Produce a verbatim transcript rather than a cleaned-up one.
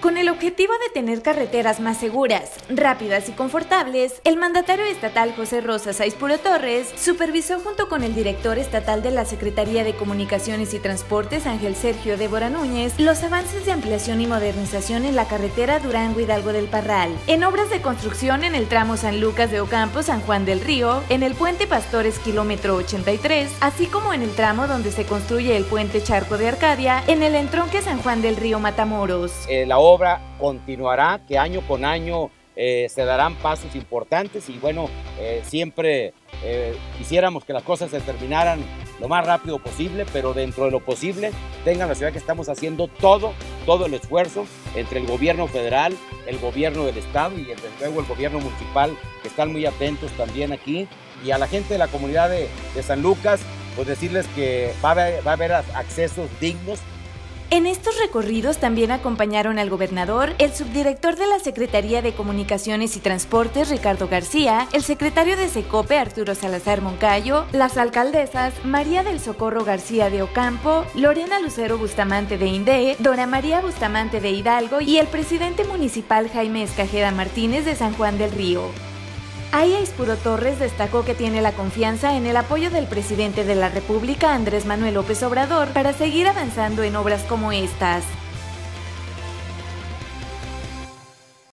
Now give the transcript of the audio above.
Con el objetivo de tener carreteras más seguras, rápidas y confortables, el mandatario estatal José Rosa Saizpuro Torres supervisó junto con el director estatal de la Secretaría de Comunicaciones y Transportes, Ángel Sergio Débora Núñez, los avances de ampliación y modernización en la carretera Durango-Hidalgo del Parral, en obras de construcción en el tramo San Lucas de Ocampo-San Juan del Río, en el puente Pastores kilómetro ochenta y tres, así como en el tramo donde se construye el puente Charco de Arcadia, en el entronque San Juan del Río Matamoros. Eh, la obra continuará, que año con año eh, se darán pasos importantes y bueno, eh, siempre eh, quisiéramos que las cosas se terminaran lo más rápido posible, pero dentro de lo posible tengan la ciudad que estamos haciendo todo, todo el esfuerzo entre el gobierno federal, el gobierno del estado y desde luego el gobierno municipal, que están muy atentos también aquí, y a la gente de la comunidad de, de San Lucas, pues decirles que va a haber, va a haber accesos dignos. En estos recorridos también acompañaron al gobernador, el subdirector de la Secretaría de Comunicaciones y Transportes, Ricardo García, el secretario de Secope, Arturo Salazar Moncayo, las alcaldesas María del Socorro García de Ocampo, Lorena Lucero Bustamante de Indé, Dora María Bustamante de Hidalgo y el presidente municipal Jaime Escajeda Martínez de San Juan del Río. Ahí Saizpuro Torres destacó que tiene la confianza en el apoyo del presidente de la República, Andrés Manuel López Obrador, para seguir avanzando en obras como estas.